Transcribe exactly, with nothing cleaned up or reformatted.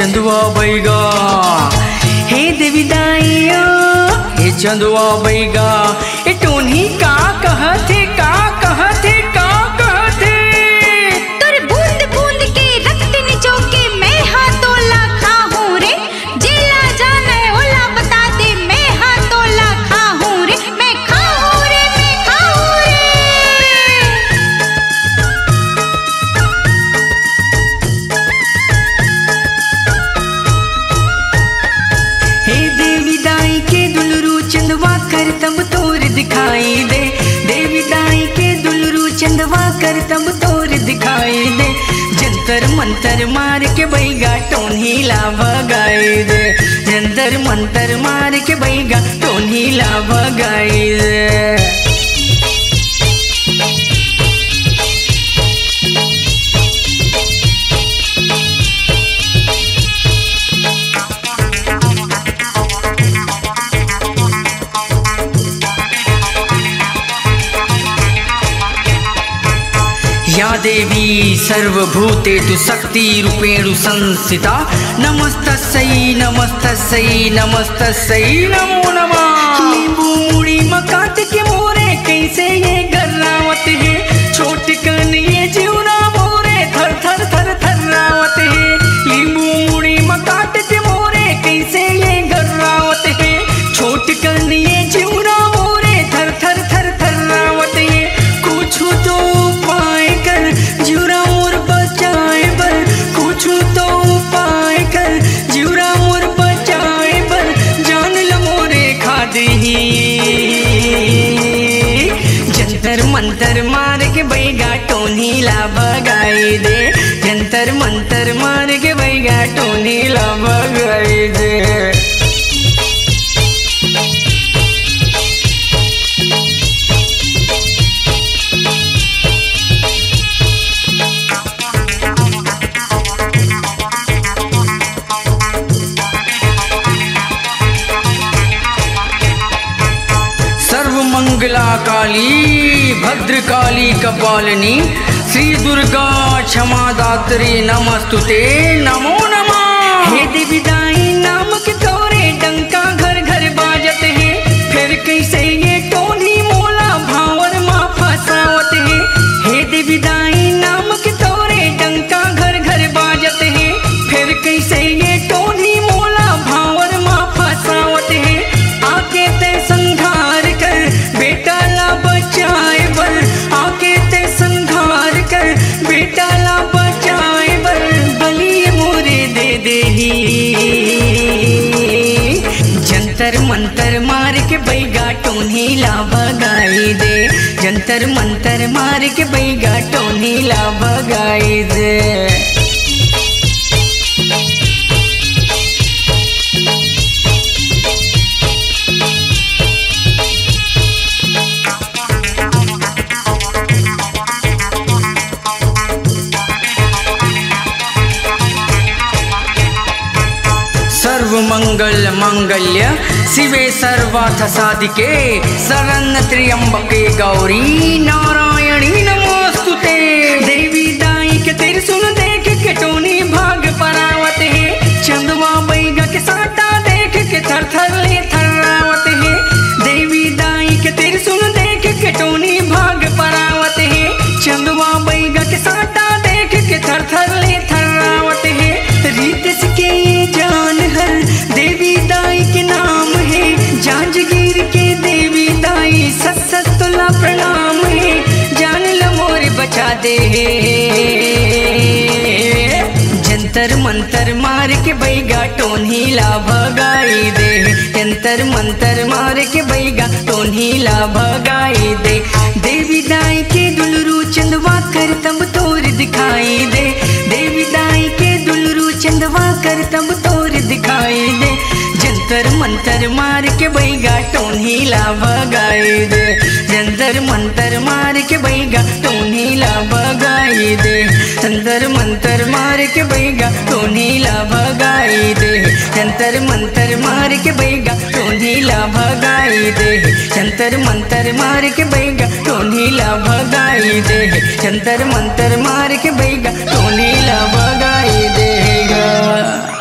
चंदुआ बैगा हे देवी दाइया हे चंदुआ बैगा ए टोनी का कहथे का कहथे का कहथे तोर बूंद बूंद के रक्त निचो के मैं हाथोला खाहूं रे जेला जाना है ओला बता दे मैं हाथोला खाहूं रे मैं खाहूं रे मैं खाहूं रे। हे देवी दाई के दुलरू चंदवा कर तब तोर दिखाई दे देवी दाई के दुलरू चंदवा कर तब तोर दिखाई दे जंतर मंतर मार के बैगा टोनी ला भगाई दे जंतर मंतर मार के बैगा टोनी ला भगाई दे। या देवी सर्वभूतेषु शक्तिरूपेण संस्थिता नमस्तस्यै नमस्तस्यै नमस्तस्यै नमो नमः। नींबू मुड़ी मकाट के मोरे कैसे ये गर्रावत है छोट कन ये जीवना मोरे थर थर थर थर रावत है नींबू मुड़ी मकाट के मोरे कैसे ये गर्रावत है छोट कन ये जीवना मोरे थर थर थर थर रावत है कुछ तो उपाय कर जीवरा मोर बचाए बर कुछ तो उपाय कर जीवरा मोर बचाए बर जान ल मोरे खा दही जंतर मंतर मार के बैगा टोनी ला भगाई दे जंतर मंतर मार के बैगा टोनी ला भगाई दे। सर्वमंगला काली भद्रकाली कपालिनी श्री दुर्गा क्षमा दात्री नमस्तुते नमो नमः। हे देवी दाई नाम के तोरे डंका घर घर बाजत है फिर कैसे ये टोनी मोला भावर माँ फसावत है हे देवी दाई नाम के तोरे डंका घर घर बाजत है फिर कैसे ये टोनी मोला भावर माँ फसावत है आके ते संघार कर बेटा ला बचाए बर आके ते संघार कर बेटा ला बचाए बर बलि मोरे दे देही जंतर मंतर मार के बैगा टोनी ला भगाई दे जंतर मंतर मार के बैगा टोनी ला भगाई दे। सर्वमंगल मंगल्य शिवे सर्वार्थ साधिके शरण त्र्यंबके गौरी नारायणी नमोस्तुते। देवी दाई के त्रिशूल देख के टोनी भाग परावत है चंदवा बैगा के साटा देख के थर थर ले थर्रावत है देवी दाई के त्रिशूल देख के टोनी भाग परावत है चंदवा बैगा के साटा देख के थर थर ले थर्रावत है रीत के जान हर देवी दाई के नाम है जांजगीर के देवी दाई सत सत तुला प्रणाम है जान ल मोरे बचा दे जंतर मंतर मार के बैगा टोनी ला भगाई दे जंतर मंतर मार के बैगा टोनी ला भगाई दे देवी दाई के दुलरू चंदवा कर तब तोर दिखाई दे देवी दाई के दुलरू चंदवा कर तब तोर दिखाई दे जंतर मंतर मार के बैगा टोनी ला भगाई दे जंतर मंतर मार के बैगा टोनी ला भगाई दे जंतर मंतर मार के बैगा टोनी ला भगाई दे जंतर मंतर मार के बैगा टोनी ला भगाई दे जंतर मंतर मार के बैगा टोनी ला भगाई दे जंतर मंतर मार के बैगा टोनी ला भगाई देगा।